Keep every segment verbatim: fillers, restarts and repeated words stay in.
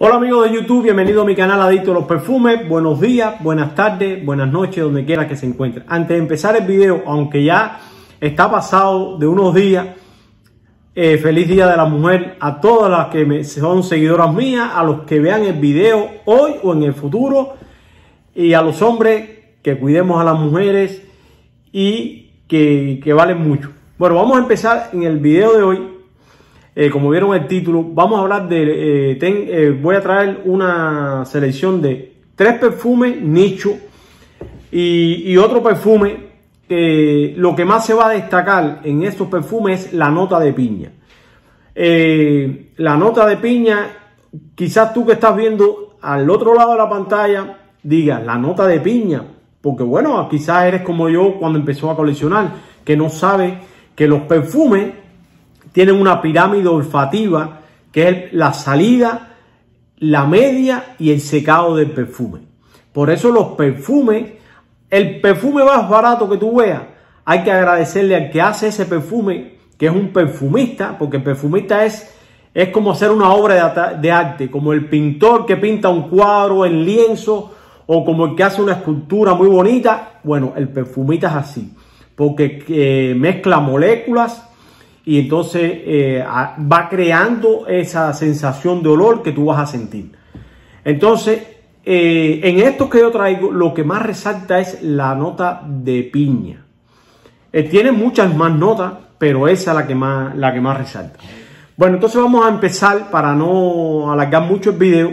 Hola amigos de YouTube, bienvenido a mi canal Adicto a los Perfumes. Buenos días, buenas tardes, buenas noches, donde quiera que se encuentren. Antes de empezar el video, aunque ya está pasado de unos días, eh, feliz Día de la Mujer a todas las que me, son seguidoras mías, a los que vean el video hoy o en el futuro, y a los hombres que cuidemos a las mujeres y que, que valen mucho. Bueno, vamos a empezar en el video de hoy. Eh, como vieron el título, vamos a hablar de, eh, ten, eh, voy a traer una selección de tres perfumes nicho y, y otro perfume que eh, lo que más se va a destacar en estos perfumes es la nota de piña. Eh, la nota de piña, quizás tú que estás viendo al otro lado de la pantalla digas la nota de piña, porque bueno, quizás eres como yo cuando empezó a coleccionar, que no sabe que los perfumes tienen una pirámide olfativa que es la salida, la media y el secado del perfume. Por eso los perfumes, el perfume más barato que tú veas, hay que agradecerle al que hace ese perfume, que es un perfumista, porque el perfumista es, es como hacer una obra de, de arte, como el pintor que pinta un cuadro en lienzo o como el que hace una escultura muy bonita. Bueno, el perfumista es así, porque eh, mezcla moléculas y entonces eh, va creando esa sensación de olor que tú vas a sentir. Entonces, eh, en esto que yo traigo, lo que más resalta es la nota de piña. Eh, tiene muchas más notas, pero esa es la que más, la que más resalta. Bueno, entonces vamos a empezar para no alargar mucho el video.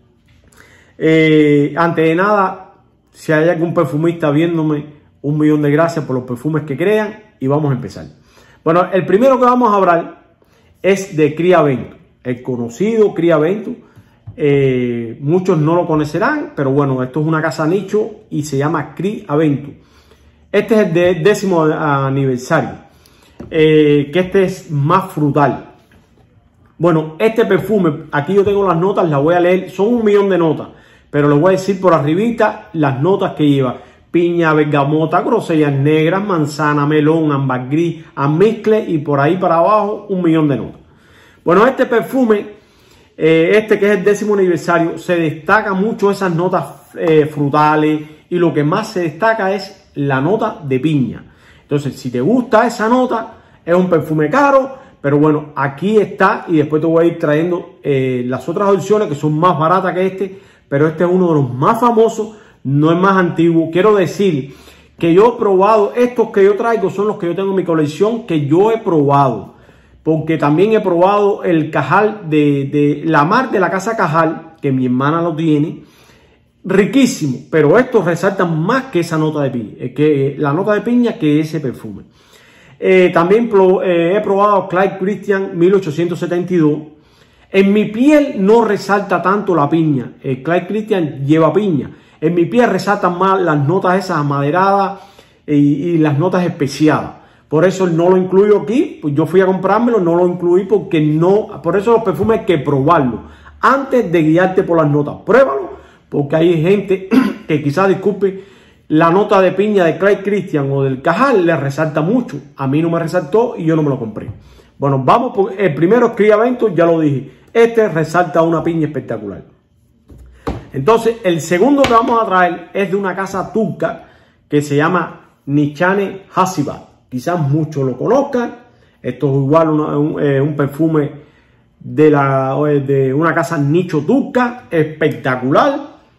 Eh, antes de nada, si hay algún perfumista viéndome, un millón de gracias por los perfumes que crean y vamos a empezar. Bueno, el primero que vamos a hablar es de Cria Vento, el conocido Cria Vento. Eh, muchos no lo conocerán, pero bueno, esto es una casa nicho y se llama Cria Vento. Este es el de décimo aniversario, eh, que este es más frutal. Bueno, este perfume, aquí yo tengo las notas, las voy a leer, son un millón de notas, pero les voy a decir por arribita las notas que lleva. Piña, bergamota, grosellas negras, manzana, melón, ámbar gris, almizcle y por ahí para abajo un millón de notas. Bueno, este perfume, eh, este que es el décimo aniversario, se destaca mucho esas notas eh, frutales y lo que más se destaca es la nota de piña. Entonces, si te gusta esa nota, es un perfume caro, pero bueno, aquí está y después te voy a ir trayendo eh, las otras opciones que son más baratas que este, pero este es uno de los más famosos. No es más antiguo. Quiero decir que yo he probado, estos que yo traigo son los que yo tengo en mi colección, que yo he probado. Porque también he probado el Cajal de, de la mar de la casa Cajal, que mi hermana lo tiene. Riquísimo, pero estos resaltan más que esa nota de piña, que la nota de piña que ese perfume. Eh, también pro, eh, he probado Clyde Christian mil ochocientos setenta y dos. En mi piel no resalta tanto la piña. El Clyde Christian lleva piña. En mi piel resaltan más las notas esas amaderadas y, y las notas especiadas. Por eso no lo incluyo aquí. Pues yo fui a comprármelo, no lo incluí porque no. Por eso los perfumes hay que probarlos antes de guiarte por las notas. Pruébalo, porque hay gente que quizás disculpe la nota de piña de Clyde Christian o del Cajal le resalta mucho. A mí no me resaltó y yo no me lo compré. Bueno, vamos por el primero, Cria Vento, ya lo dije. Este resalta una piña espectacular. Entonces, el segundo que vamos a traer es de una casa turca que se llama Nishane Hasibat. Quizás muchos lo conozcan. Esto es igual una, un, eh, un perfume de, la, de una casa nicho turca. Espectacular.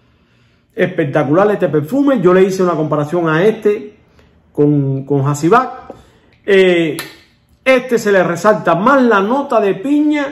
Espectacular este perfume. Yo le hice una comparación a este con, con Hasibat. Eh, este se le resalta más la nota de piña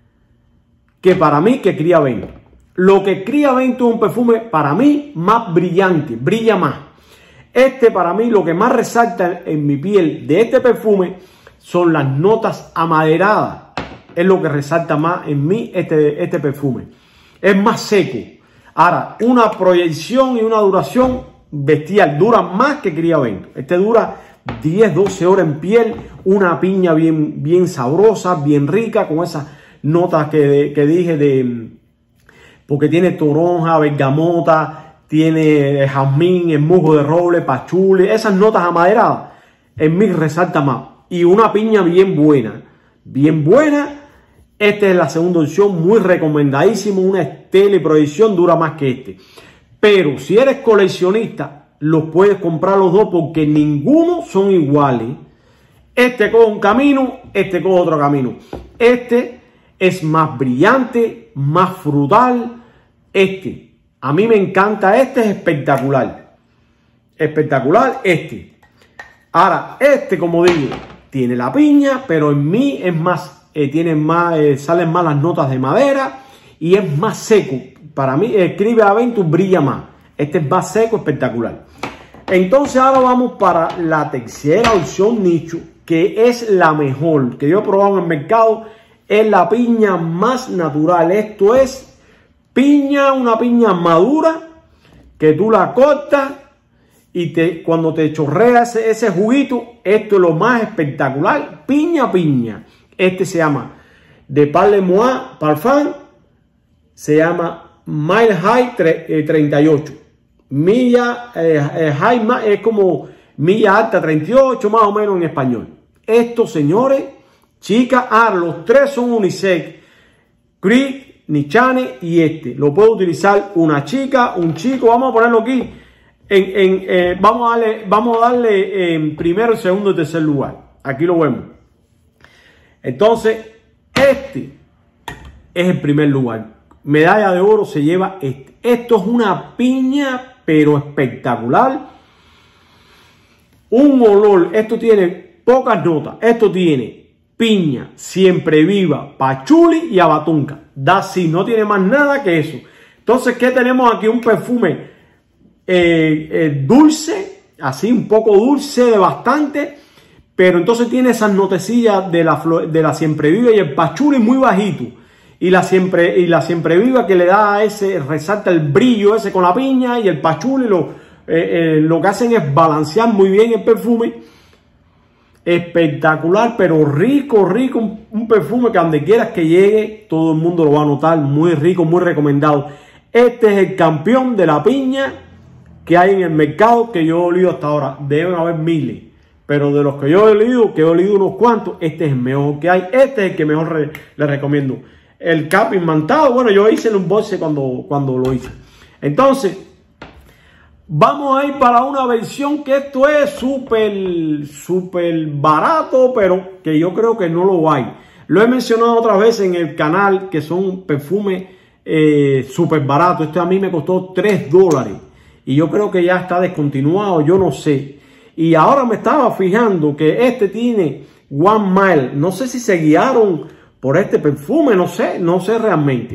que para mí que Cria Vento. Lo que Cria Vento es un perfume para mí más brillante, brilla más. Este para mí lo que más resalta en mi piel de este perfume son las notas amaderadas. Es lo que resalta más en mí este, este perfume. Es más seco. Ahora, una proyección y una duración bestial. Dura más que Cria Vento. Este dura diez, doce horas en piel. Una piña bien, bien sabrosa, bien rica, con esas notas que, que dije de... porque tiene toronja, bergamota, tiene jazmín, musgo de roble, pachuli, esas notas amaderadas, en mí resalta más. Y una piña bien buena, bien buena, Esta es la segunda opción, muy recomendadísimo, una estela y proyección, dura más que este. Pero si eres coleccionista, los puedes comprar los dos porque ninguno son iguales. Este coge un camino, este coge otro camino. Este es más brillante, más frutal. Este, a mí me encanta, este es espectacular. Espectacular este. Ahora, este, como digo, tiene la piña, pero en mí es más, eh, tiene más, eh, salen más las notas de madera y es más seco. Para mí, eh, Criaventus brilla más. Este es más seco, espectacular. Entonces ahora vamos para la tercera opción nicho, que es la mejor, que yo he probado en el mercado. Es la piña más natural. Esto es piña, una piña madura, que tú la cortas y te, cuando te chorrea ese, ese juguito, esto es lo más espectacular. Piña, piña. Este se llama de Parle-Moi Parfum, se llama Mile High treinta y ocho. Milla eh, eh, high es como milla alta treinta y ocho, más o menos en español. Estos, señores, chicas, ah, los tres son unisex. Creek, Nichane y este. Lo puede utilizar una chica, un chico. Vamos a ponerlo aquí. En, en, eh, vamos a darle, vamos a darle en primero, segundo y tercer lugar. Aquí lo vemos. Entonces, este es el primer lugar. Medalla de oro se lleva este. Esto es una piña, pero espectacular. Un olor. Esto tiene pocas notas. Esto tiene piña, siempre viva, pachuli y abatunca. Da sí, no tiene más nada que eso. Entonces, ¿qué tenemos aquí? Un perfume eh, eh, dulce, así un poco dulce de bastante, pero entonces tiene esas notecillas de la, de la siempre viva y el pachuli muy bajito. Y la siempre y la siempre viva que le da ese, resalta el brillo ese con la piña, y el pachuli lo, eh, eh, lo que hacen es balancear muy bien el perfume. Espectacular, pero rico, rico, un, un perfume que donde quieras que llegue, todo el mundo lo va a notar. Muy rico, muy recomendado. Este es el campeón de la piña que hay en el mercado, que yo he olido hasta ahora. Deben haber miles, pero de los que yo he olido, que he olido unos cuantos, este es el mejor que hay. Este es el que mejor re, le recomiendo. El cap imantado, bueno, yo hice el unboxing cuando, cuando lo hice. Entonces, vamos a ir para una versión que esto es súper, súper barato, pero que yo creo que no lo hay. Lo he mencionado otras veces en el canal, que son perfumes eh, súper baratos. Este a mí me costó tres dólares. Y yo creo que ya está descontinuado, yo no sé. Y ahora me estaba fijando que este tiene One Mile. No sé si se guiaron por este perfume, no sé, no sé realmente.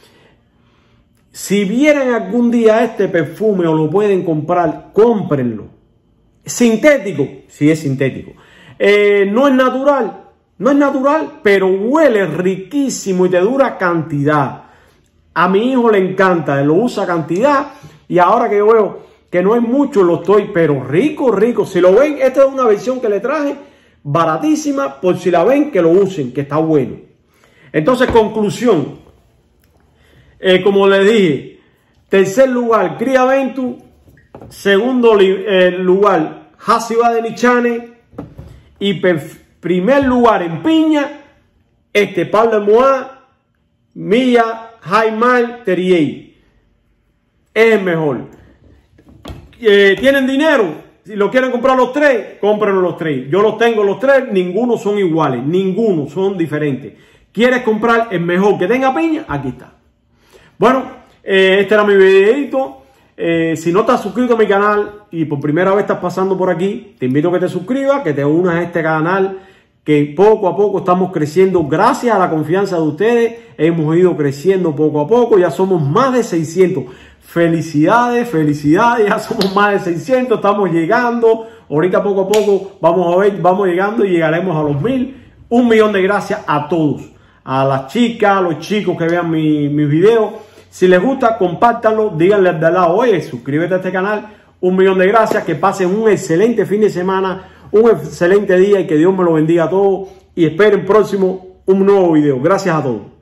Si vieran algún día este perfume o lo pueden comprar, cómprenlo. Sintético, sí es sintético. Eh, no es natural, no es natural, pero huele riquísimo y te dura cantidad. A mi hijo le encanta, lo usa cantidad, y ahora que yo veo que no es mucho, lo estoy, pero rico, rico. Si lo ven, esta es una versión que le traje, baratísima, por si la ven, que lo usen, que está bueno. Entonces, conclusión. Eh, como les dije, tercer lugar, Criaventus. Segundo eh, lugar, Hasiba de Nichane. Y primer lugar en piña, este Parle-Moi, Milla, Jaime, Terrier. Es el mejor. Eh, ¿Tienen dinero? Si lo quieren comprar los tres, cómprenlo los tres. Yo los tengo los tres, ninguno son iguales, ninguno son diferentes. ¿Quieres comprar el mejor que tenga piña? Aquí está. Bueno, eh, este era mi videito. Eh, si no estás suscrito a mi canal y por primera vez estás pasando por aquí, te invito a que te suscribas, que te unas a este canal, que poco a poco estamos creciendo. Gracias a la confianza de ustedes, hemos ido creciendo poco a poco. Ya somos más de seiscientos. Felicidades, felicidades, ya somos más de seiscientos, estamos llegando. Ahorita poco a poco vamos a ver, vamos llegando y llegaremos a los mil. Un millón de gracias a todos. A las chicas, a los chicos que vean mi, mis videos. Si les gusta, compártanlo, díganle al de al lado, oye, suscríbete a este canal. Un millón de gracias, que pasen un excelente fin de semana, un excelente día y que Dios me lo bendiga a todos. Y esperen próximo un nuevo video. Gracias a todos.